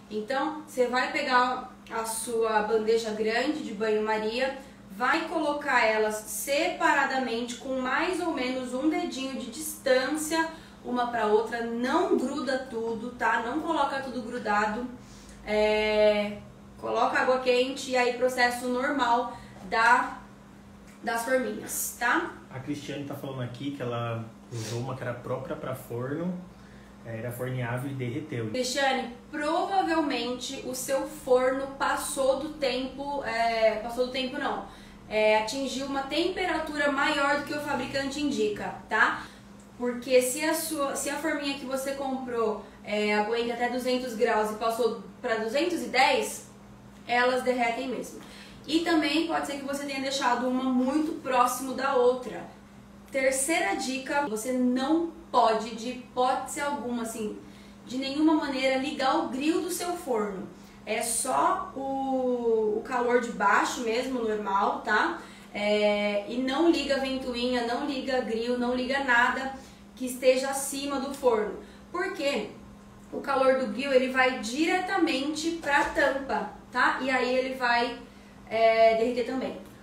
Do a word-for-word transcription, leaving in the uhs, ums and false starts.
Então, você vai pegar a sua bandeja grande de banho-maria, vai colocar elas separadamente com mais ou menos um dedinho de distância uma para outra, não gruda tudo, tá? Não coloca tudo grudado, é... coloca água quente e aí processo normal da, das forminhas, tá? A Cristiane tá falando aqui que ela usou uma que era própria para forno, era forneável e derreteu. Cristiane, provavelmente o seu forno passou do tempo, é, passou do tempo não, é, atingiu uma temperatura maior do que o fabricante indica, tá? Porque se a, sua, se a forminha que você comprou é, aguenta até duzentos graus e passou para duzentos e dez, elas derretem mesmo. E também pode ser que você tenha deixado uma muito próximo da outra. Terceira dica, você não pode, de hipótese alguma, assim, de nenhuma maneira ligar o grill do seu forno. É só o, o calor de baixo mesmo, normal, tá? É, e não liga ventoinha, não liga grill, não liga nada que esteja acima do forno. Por quê? O calor do grill ele vai diretamente para a tampa, tá? E aí ele vai é, derreter também.